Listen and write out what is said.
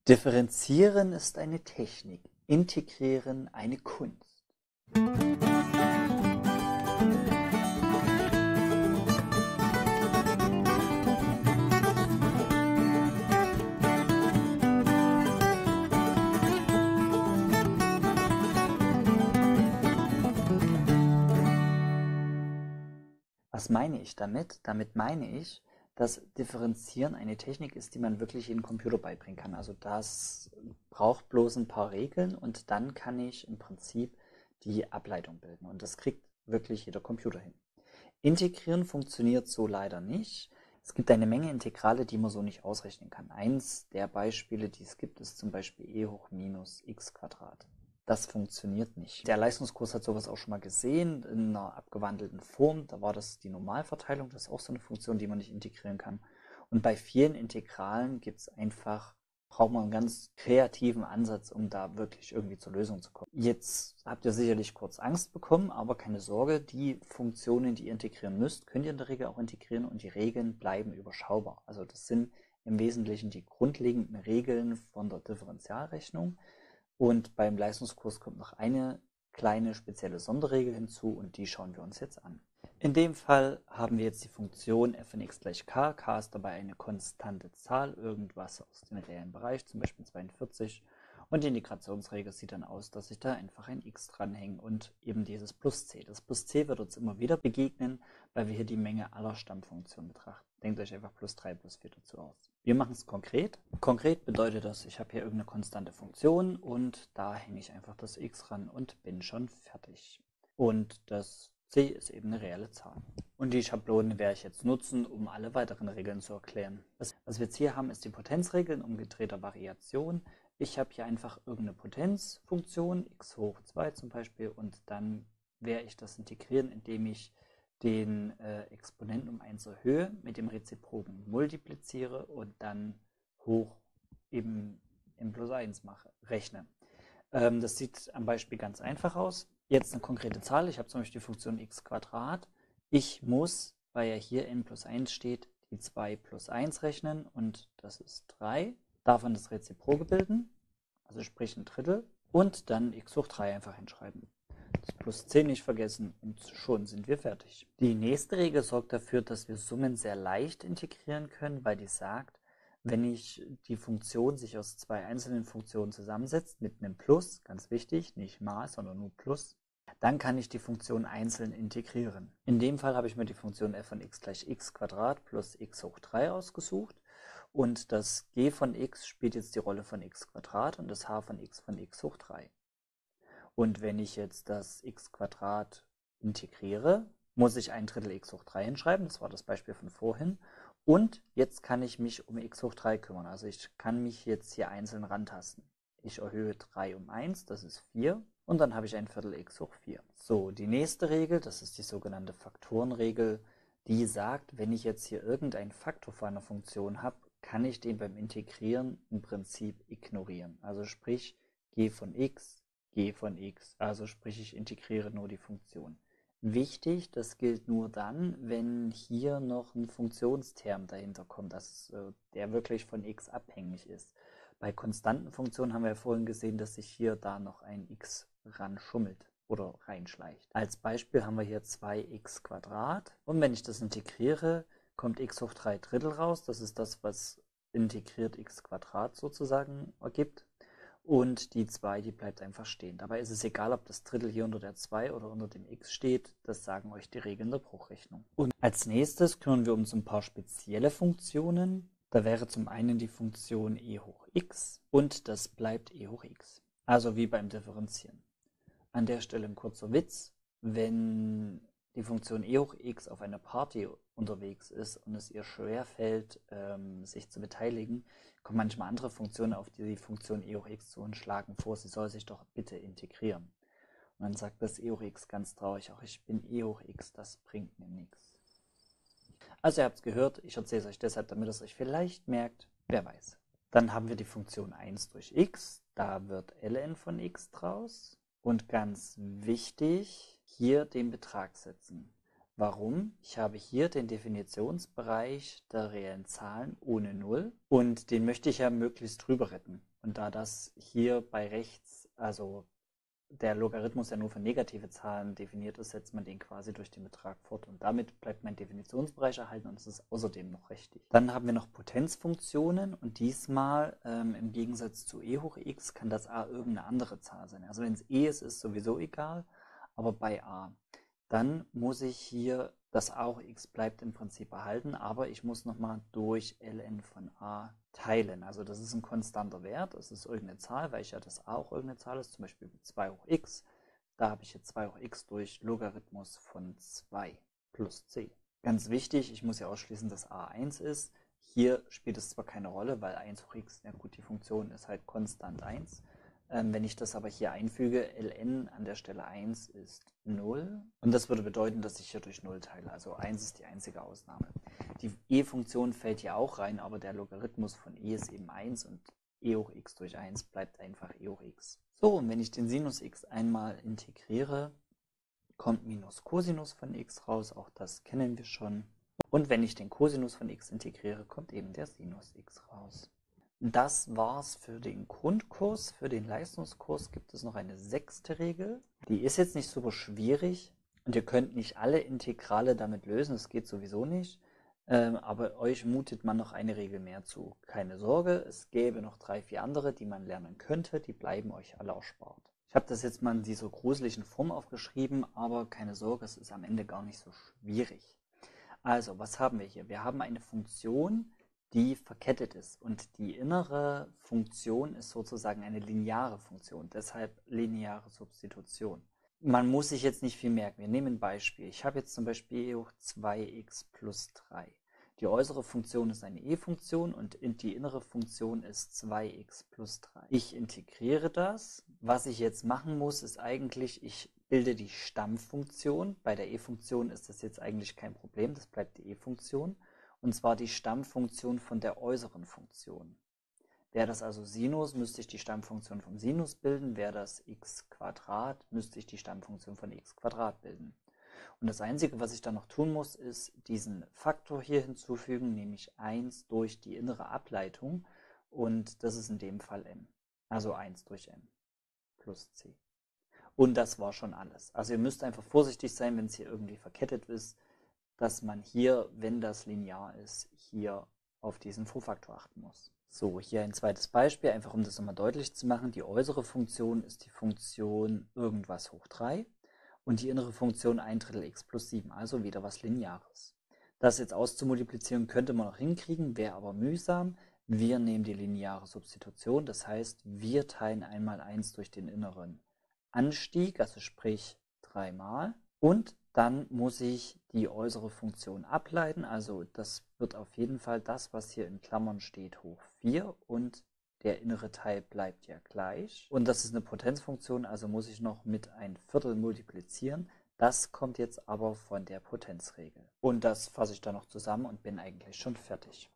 Differenzieren ist eine Technik, integrieren eine Kunst. Was meine ich damit? Damit meine ich, dass Differenzieren eine Technik ist, die man wirklich in den Computer beibringen kann. Also das braucht bloß ein paar Regeln und dann kann ich im Prinzip die Ableitung bilden. Und das kriegt wirklich jeder Computer hin. Integrieren funktioniert so leider nicht. Es gibt eine Menge Integrale, die man so nicht ausrechnen kann. Eins der Beispiele, die es gibt, ist zum Beispiel e hoch minus x Quadrat. Das funktioniert nicht. Der Leistungskurs hat sowas auch schon mal gesehen, in einer abgewandelten Form. Da war das die Normalverteilung, das ist auch so eine Funktion, die man nicht integrieren kann. Und bei vielen Integralen braucht man einen ganz kreativen Ansatz, um da wirklich irgendwie zur Lösung zu kommen. Jetzt habt ihr sicherlich kurz Angst bekommen, aber keine Sorge, die Funktionen, die ihr integrieren müsst, könnt ihr in der Regel auch integrieren und die Regeln bleiben überschaubar. Also das sind im Wesentlichen die grundlegenden Regeln von der Differentialrechnung. Und beim Leistungskurs kommt noch eine kleine spezielle Sonderregel hinzu und die schauen wir uns jetzt an. In dem Fall haben wir jetzt die Funktion f von x gleich k. K ist dabei eine konstante Zahl, irgendwas aus dem reellen Bereich, zum Beispiel 42. Und die Integrationsregel sieht dann aus, dass ich da einfach ein x dranhänge und eben dieses plus c. Das plus c wird uns immer wieder begegnen, weil wir hier die Menge aller Stammfunktionen betrachten. Denkt euch einfach plus 3 plus 4 dazu aus. Wir machen es konkret. Konkret bedeutet das, ich habe hier irgendeine konstante Funktion und da hänge ich einfach das x ran und bin schon fertig. Und das c ist eben eine reelle Zahl. Und die Schablone werde ich jetzt nutzen, um alle weiteren Regeln zu erklären. Was wir jetzt hier haben, ist die Potenzregel in umgedrehter Variation. Ich habe hier einfach irgendeine Potenzfunktion, x hoch 2 zum Beispiel, und dann werde ich das integrieren, indem ich den Exponenten um 1 erhöhe, mit dem Reziproken multipliziere und dann hoch eben m plus 1 rechne. Das sieht am Beispiel ganz einfach aus. Jetzt eine konkrete Zahl, ich habe zum Beispiel die Funktion x Quadrat. Ich muss, weil ja hier n plus 1 steht, die 2 plus 1 rechnen und das ist 3. Davon das Reziproke bilden, also sprich ein Drittel, und dann x hoch 3 einfach hinschreiben. Das plus 10 nicht vergessen und schon sind wir fertig. Die nächste Regel sorgt dafür, dass wir Summen sehr leicht integrieren können, weil die sagt, wenn die Funktion sich aus zwei einzelnen Funktionen zusammensetzt mit einem Plus, ganz wichtig, nicht mal, sondern nur Plus, dann kann ich die Funktion einzeln integrieren. In dem Fall habe ich mir die Funktion f von x gleich x Quadrat plus x hoch 3 ausgesucht und das g von x spielt jetzt die Rolle von x Quadrat und das h von x hoch 3. Und wenn ich jetzt das x Quadrat integriere, muss ich ein Drittel x hoch 3 hinschreiben, das war das Beispiel von vorhin. Und jetzt kann ich mich um x hoch 3 kümmern, also ich kann mich jetzt hier einzeln rantasten. Ich erhöhe 3 um 1, das ist 4, und dann habe ich ein Viertel x hoch 4. So, die nächste Regel, das ist die sogenannte Faktorenregel, die sagt, wenn ich jetzt hier irgendeinen Faktor von einer Funktion habe, kann ich den beim Integrieren im Prinzip ignorieren. Also sprich, g von x, also sprich, ich integriere nur die Funktion. Wichtig, das gilt nur dann, wenn hier noch ein Funktionsterm dahinter kommt, der wirklich von x abhängig ist. Bei konstanten Funktionen haben wir ja vorhin gesehen, dass sich hier da noch ein x ran schummelt oder reinschleicht. Als Beispiel haben wir hier 2x Quadrat und wenn ich das integriere, kommt x hoch 3 Drittel raus. Das ist das, was integriert x Quadrat sozusagen ergibt. Und die 2, die bleibt einfach stehen. Dabei ist es egal, ob das Drittel hier unter der 2 oder unter dem x steht. Das sagen euch die Regeln der Bruchrechnung. Und als nächstes kümmern wir uns um ein paar spezielle Funktionen. Da wäre zum einen die Funktion e hoch x und das bleibt e hoch x. Also wie beim Differenzieren. An der Stelle ein kurzer Witz. Wenn die Funktion e hoch x auf einer Party unterwegs ist und es ihr schwerfällt, sich zu beteiligen, kommen manchmal andere Funktionen auf die Funktion e hoch x zu und schlagen vor, sie soll sich doch bitte integrieren. Und dann sagt das e hoch x ganz traurig, auch ich bin e hoch x, das bringt mir nichts. Also ihr habt es gehört, ich erzähle es euch deshalb, damit ihr es euch vielleicht merkt, wer weiß. Dann haben wir die Funktion 1 durch x, da wird ln von x draus. Und ganz wichtig, hier den Betrag setzen. Warum? Ich habe hier den Definitionsbereich der reellen Zahlen ohne 0 und den möchte ich ja möglichst drüber retten. Und da das hier bei rechts, also der Logarithmus ja nur für negative Zahlen definiert ist, setzt man den quasi durch den Betrag fort. Und damit bleibt mein Definitionsbereich erhalten und es ist außerdem noch richtig. Dann haben wir noch Potenzfunktionen und diesmal im Gegensatz zu e hoch x kann das a irgendeine andere Zahl sein. Also wenn es e ist, ist sowieso egal, aber bei a. Dann muss ich hier, das a hoch x bleibt im Prinzip erhalten, aber ich muss nochmal durch ln von a teilen. Also das ist ein konstanter Wert, das ist irgendeine Zahl, weil ich ja das a auch irgendeine Zahl ist, zum Beispiel 2 hoch x. Da habe ich jetzt 2 hoch x durch Logarithmus von 2 plus c. Ganz wichtig, ich muss ja ausschließen, dass a 1 ist. Hier spielt es zwar keine Rolle, weil 1 hoch x, ja gut, die Funktion ist halt konstant 1. Wenn ich das aber hier einfüge, ln an der Stelle 1 ist 0. Und das würde bedeuten, dass ich hier durch 0 teile. Also 1 ist die einzige Ausnahme. Die e-Funktion fällt hier auch rein, aber der Logarithmus von e ist eben 1 und e hoch x durch 1 bleibt einfach e hoch x. So, und wenn ich den Sinus x einmal integriere, kommt minus Cosinus von x raus. Auch das kennen wir schon. Und wenn ich den Cosinus von x integriere, kommt eben der Sinus x raus. Das war's für den Grundkurs. Für den Leistungskurs gibt es noch eine 6. Regel. Die ist jetzt nicht super schwierig und ihr könnt nicht alle Integrale damit lösen, das geht sowieso nicht. Aber euch mutet man noch eine Regel mehr zu. Keine Sorge, es gäbe noch 3, 4 andere, die man lernen könnte, die bleiben euch alle erspart. Ich habe das jetzt mal in dieser gruseligen Form aufgeschrieben, aber keine Sorge, es ist am Ende gar nicht so schwierig. Also, was haben wir hier? Wir haben eine Funktion, die verkettet ist. Und die innere Funktion ist sozusagen eine lineare Funktion, deshalb lineare Substitution. Man muss sich jetzt nicht viel merken. Wir nehmen ein Beispiel. Ich habe jetzt zum Beispiel e hoch 2x plus 3. Die äußere Funktion ist eine e-Funktion und die innere Funktion ist 2x plus 3. Ich integriere das. Was ich jetzt machen muss, ist eigentlich, ich bilde die Stammfunktion. Bei der e-Funktion ist das jetzt eigentlich kein Problem, das bleibt die e-Funktion. Und zwar die Stammfunktion von der äußeren Funktion. Wäre das also Sinus, müsste ich die Stammfunktion vom Sinus bilden. Wäre das x², müsste ich die Stammfunktion von x² bilden. Und das Einzige, was ich dann noch tun muss, ist diesen Faktor hier hinzufügen, nämlich 1 durch die innere Ableitung. Und das ist in dem Fall m. Also 1 durch m plus c. Und das war schon alles. Also ihr müsst einfach vorsichtig sein, wenn es hier irgendwie verkettet ist, dass man hier, wenn das linear ist, hier auf diesen Vorfaktor achten muss. So, hier ein zweites Beispiel, einfach um das nochmal deutlich zu machen. Die äußere Funktion ist die Funktion irgendwas hoch 3 und die innere Funktion 1/3 x plus 7, also wieder was Lineares. Das jetzt auszumultiplizieren könnte man noch hinkriegen, wäre aber mühsam. Wir nehmen die lineare Substitution, das heißt, wir teilen einmal 1 durch den inneren Anstieg, also sprich 3 mal. Und dann muss ich die äußere Funktion ableiten, also das wird auf jeden Fall das, was hier in Klammern steht, hoch 4 und der innere Teil bleibt ja gleich. Und das ist eine Potenzfunktion, also muss ich noch mit 1/4 multiplizieren. Das kommt jetzt aber von der Potenzregel. Und das fasse ich dann noch zusammen und bin eigentlich schon fertig.